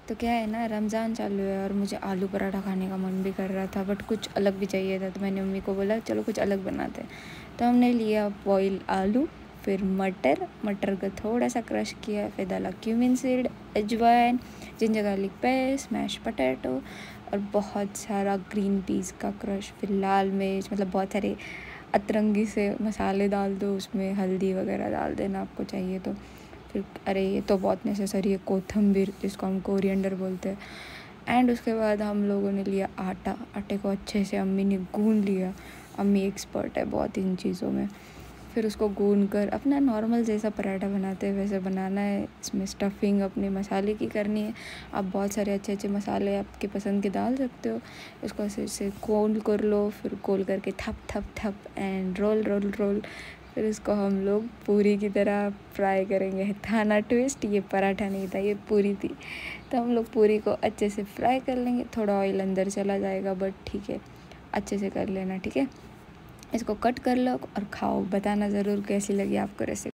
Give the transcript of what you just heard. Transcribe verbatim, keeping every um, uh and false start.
तो क्या है ना, रमज़ान चालू है और मुझे आलू पराठा खाने का मन भी कर रहा था, बट कुछ अलग भी चाहिए था। तो मैंने मम्मी को बोला चलो कुछ अलग बनाते हैं। तो हमने लिया बॉयल आलू, फिर मटर मटर को थोड़ा सा क्रश किया, फिर डाला cumin seed, ajwain, ginger garlic paste, mash potato और बहुत सारा ग्रीन पीस का क्रश, फिर लाल मिर्च, मतलब बहुत सारे अतरंगी से मसाले डाल दो उसमें, हल्दी वगैरह डाल देना आपको चाहिए तो। फिर अरे ये तो बहुत नेसेसरी है, कोथंबीर जिसको हम कोरिएंडर बोलते हैं। एंड उसके बाद हम लोगों ने लिया आटा। आटे को अच्छे से अम्मी ने गूंद लिया। अम्मी एक्सपर्ट है बहुत इन चीज़ों में। फिर उसको गूंद कर अपना नॉर्मल जैसा पराठा बनाते हैं वैसे बनाना है। इसमें स्टफिंग अपने मसाले की करनी है। आप बहुत सारे अच्छे अच्छे मसाले आपके पसंद के डाल सकते हो। इसको ऐसे से गोल कर लो, फिर गोल करके थप थप थप एंड रोल रोल रोल। फिर इसको हम लोग पूरी की तरह फ्राई करेंगे। था ना ट्विस्ट, ये पराठा नहीं था, ये पूरी थी। तो हम लोग पूरी को अच्छे से फ्राई कर लेंगे। थोड़ा ऑयल अंदर चला जाएगा बट ठीक है, अच्छे से कर लेना, ठीक है। इसको कट कर लो और खाओ। बताना ज़रूर कैसी लगी आपको रेसिपी।